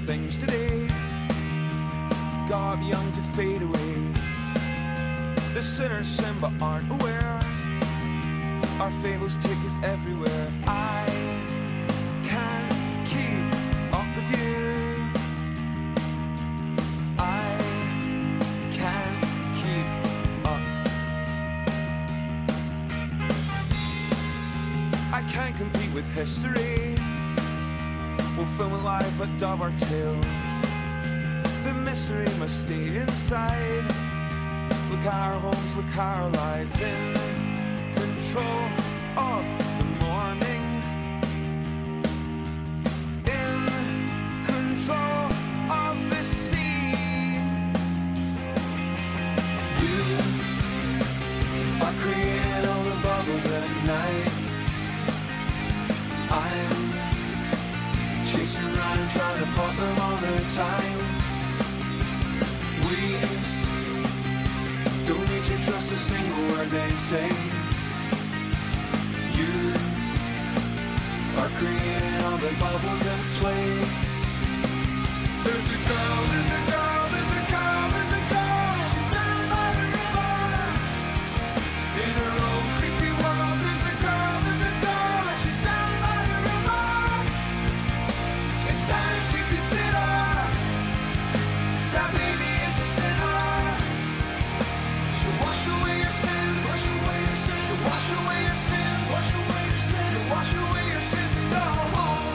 things today. Grow up young to fade away. The sinners sin but aren't aware. Our fables take us everywhere. I can't keep up with you. I can't keep up. I can't compete with history. We'll film it live but dub our tale. The mystery must stay inside. Look at our homes, look at our lives. In control of the morning. In control of the sea. You are creating all the bubbles at night. I'm chasing around and trying to pop them all the time. We don't need to trust a single word they say. You are creating all the bubbles at play. There's a girl, there's a girl, there's a girl, there's a girl. She's down by the river. In her own creepy world, there's a girl, there's a girl. She's down by the river. It's time to consider that baby is a sinner. She'll wash away your sins, wash away your sins. She'll wash away your sins, wash away your sins. She'll wash away your sins and go home.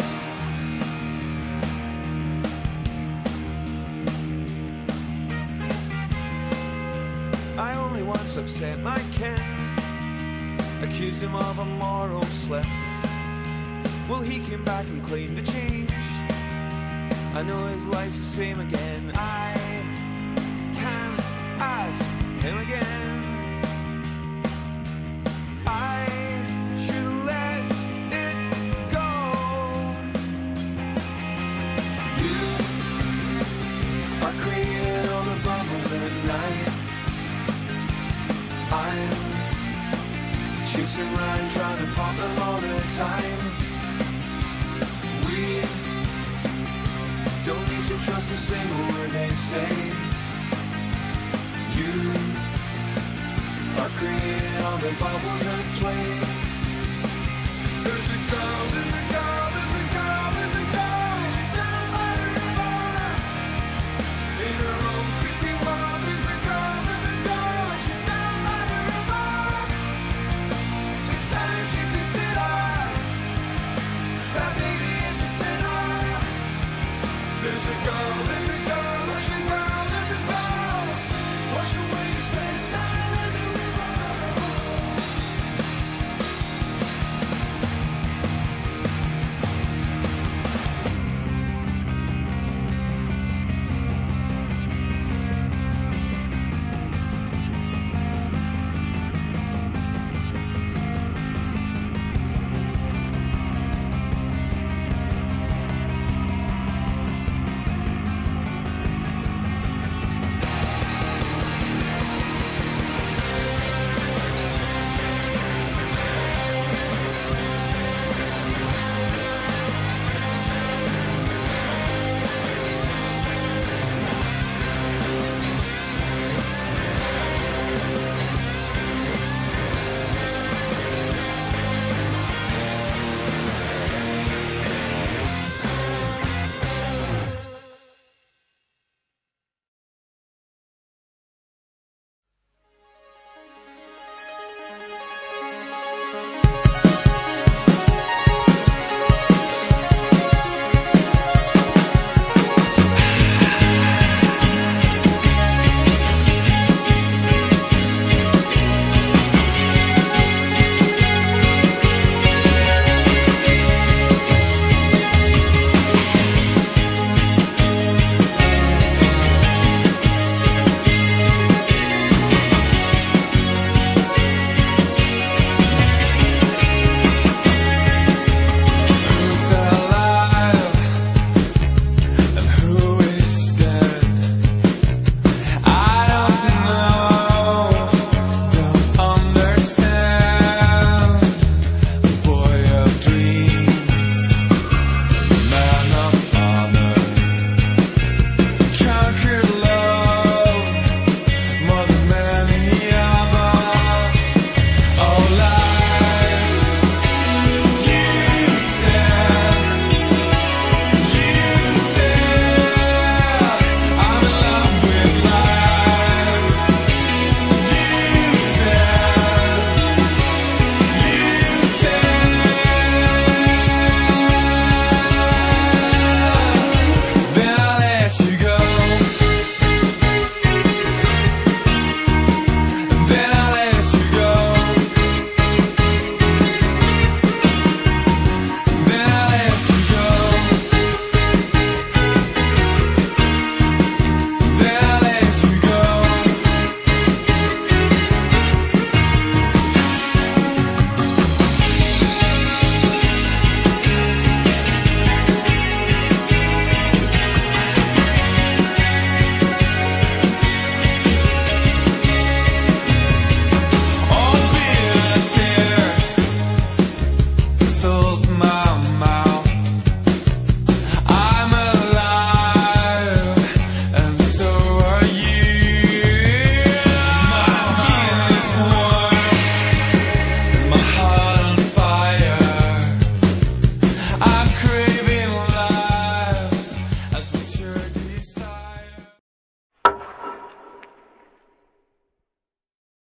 I only once upset my kin, accused him of a moral slip. Well, he came back and claimed to change. I know his life's the same again. I can ask him again. I should let it go. You are creating all the bubbles at night. I'm chasing around trying to pop them all the time. We don't need to trust a single word they say. You are creating all the bubbles at play. There's a girl, there's a girl, there's a girl, there's a girl. She's down by the river. In her own creepy world, there's a girl, there's a girl. She's down by the river. It's time to consider that baby is a sinner. There's a girl, there's a girl.